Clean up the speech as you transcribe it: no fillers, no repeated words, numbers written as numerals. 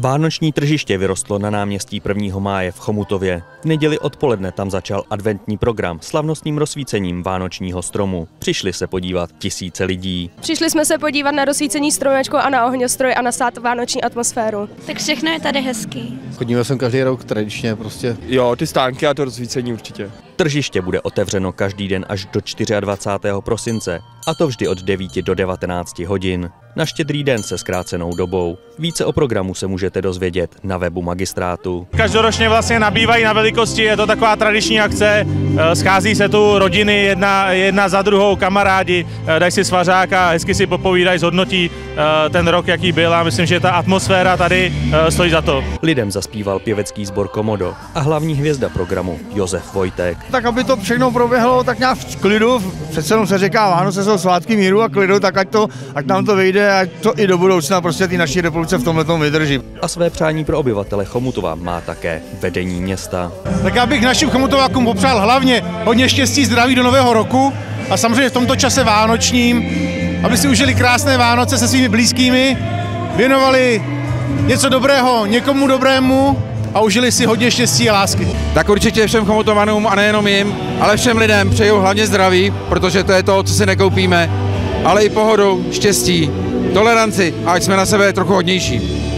Vánoční tržiště vyrostlo na náměstí 1. máje v Chomutově. V neděli odpoledne tam začal adventní program slavnostním rozsvícením vánočního stromu. Přišli se podívat tisíce lidí. Přišli jsme se podívat na rozsvícení stromečku a na ohňostroj a nasát vánoční atmosféru. Tak všechno je tady hezký. Chodíme sem každý rok tradičně prostě. Jo, ty stánky a to rozsvícení určitě. Tržiště bude otevřeno každý den až do 24. prosince, a to vždy od 9 do 19 hodin. Na Štědrý den se zkrácenou dobou. Více o programu se můžete dozvědět na webu magistrátu. Každoročně vlastně nabývají na velikosti, je to taková tradiční akce, schází se tu rodiny jedna za druhou, kamarádi, dají si svařáka, hezky si popovídají, zhodnotí ten rok, jaký byl, a myslím, že ta atmosféra tady stojí za to. Lidem zaspíval pěvecký sbor Komodo a hlavní hvězda programu Josef Vojtek. Tak aby to všechno proběhlo tak nějak v klidu, přece jenom se říká Vánoce jsou svátky míru a klidu, tak ať nám to vyjde, ať to i do budoucna prostě ty naší republice v tomhletom vydrží. A své přání pro obyvatele Chomutova má také vedení města. Tak já bych našim chomutovákům popřál hlavně hodně štěstí, zdraví do nového roku a samozřejmě v tomto čase vánočním, aby si užili krásné Vánoce se svými blízkými, věnovali něco dobrého někomu dobrému a užili si hodně štěstí a lásky. Tak určitě všem chomutovanům a nejenom jim, ale všem lidem přeju hlavně zdraví, protože to je to, co si nekoupíme, ale i pohodu, štěstí, toleranci a ať jsme na sebe trochu hodnější.